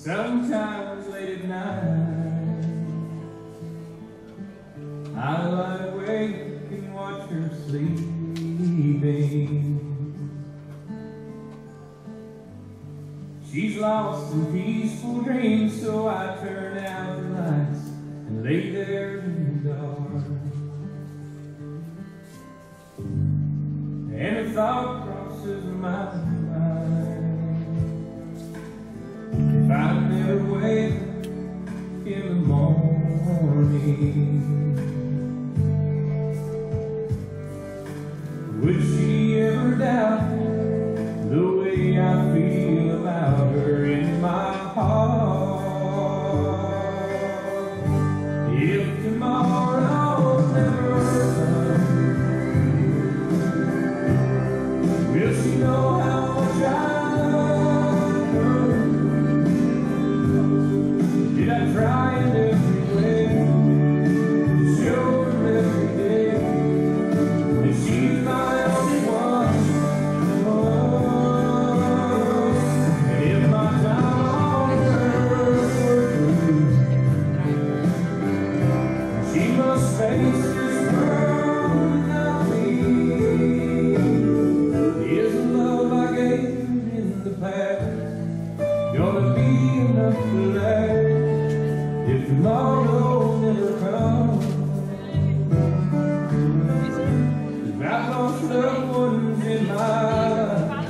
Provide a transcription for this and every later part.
Sometimes late at night I lie awake and watch her sleeping. She's lost in peaceful dreams, so I turn out the lights and lay there in the dark. And a thought crosses my mind: if I never wake in the morning, would she ever doubt the way I feel about her in my heart? If tomorrow never comes, will she know how much I love her? Did I try in every way to show her every day that she's my only one? And if my time on earth were through, she must face this world without me. Is the love I gave in the past gonna be enough to last if tomorrow never comes? If I've lost loved ones in my life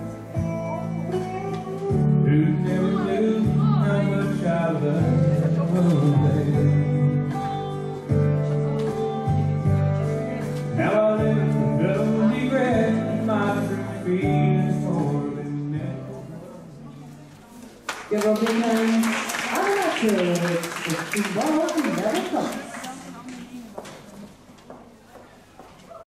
who never knew how much I loved them, now I live with double regret and my true feelings for them never. Give up your hands. I like to. It's the ball never comes.